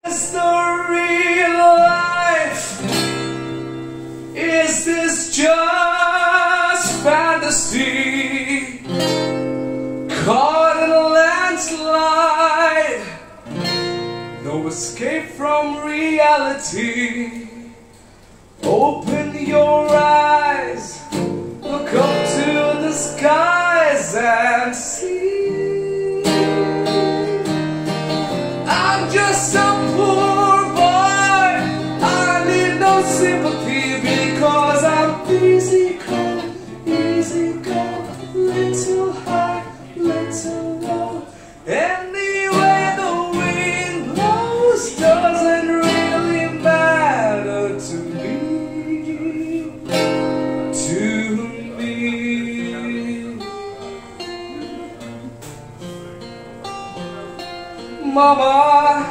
Is the real life? Is this just fantasy? Caught in a landslide, no escape from reality. Open your eyes, look up to the skies and see. I'm just a poor boy, I need no sympathy, because I'm easy come, easy go, little high, little low. Anyway the wind blows doesn't really matter to me, Mama,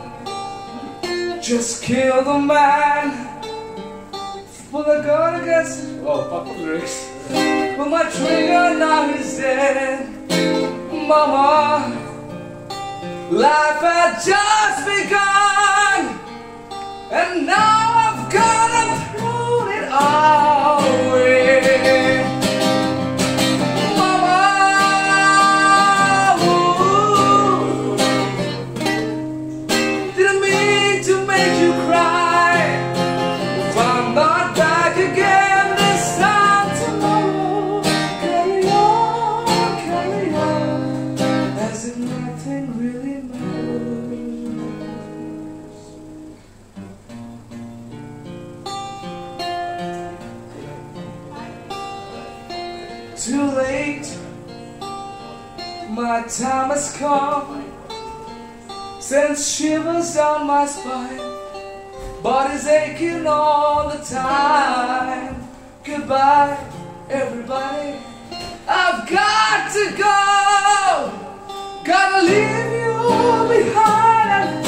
just kill the man. Pull the gun against it. Oh, fuck the lyrics. Pull my trigger, now he's dead. Mama, life had just begun, and now I've gotta throw it all away. Mama, ooh, didn't mean to make you cry. If I'm not back again this time tomorrow, carry on, as if nothing really matters. Too late, my time has come, sends shivers down my spine, body's aching all the time. Goodbye, everybody, I've got to go, gotta leave you behind.